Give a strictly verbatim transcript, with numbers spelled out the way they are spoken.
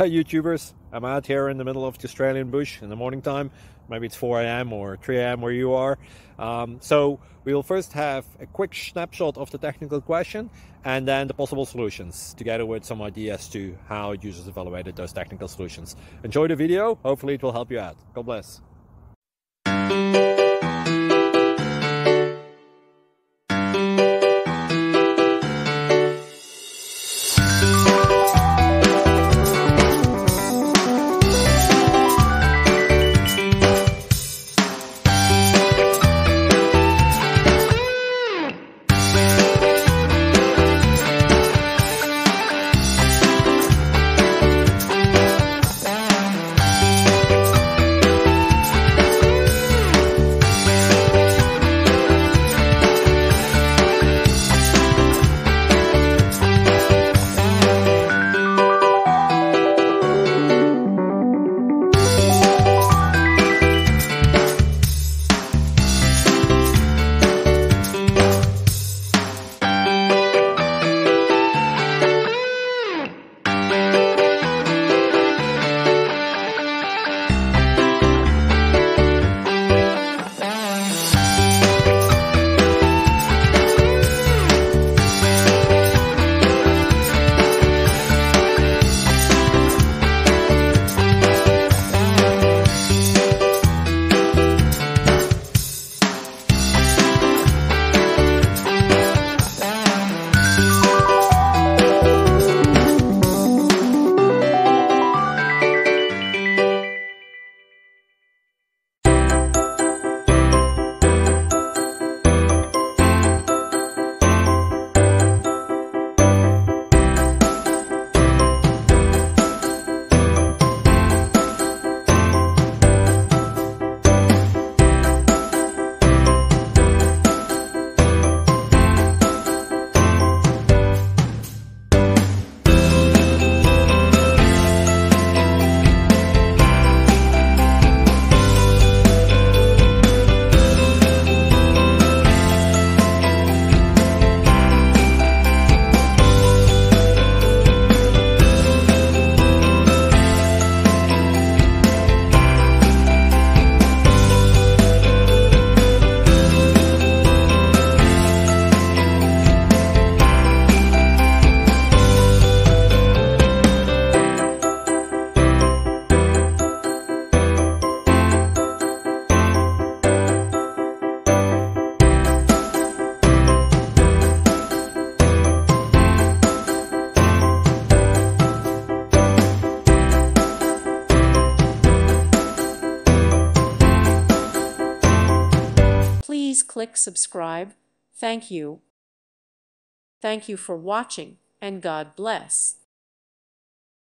Hi YouTubers, I'm out here in the middle of the Australian bush in the morning time. Maybe it's four A M or three A M where you are. Um, so we'll first have a quick snapshot of the technical question and then the possible solutions, together with some ideas to how users evaluated those technical solutions. Enjoy the video, hopefully it will help you out. God bless. Please click subscribe. Thank you. Thank you for watching, and God bless.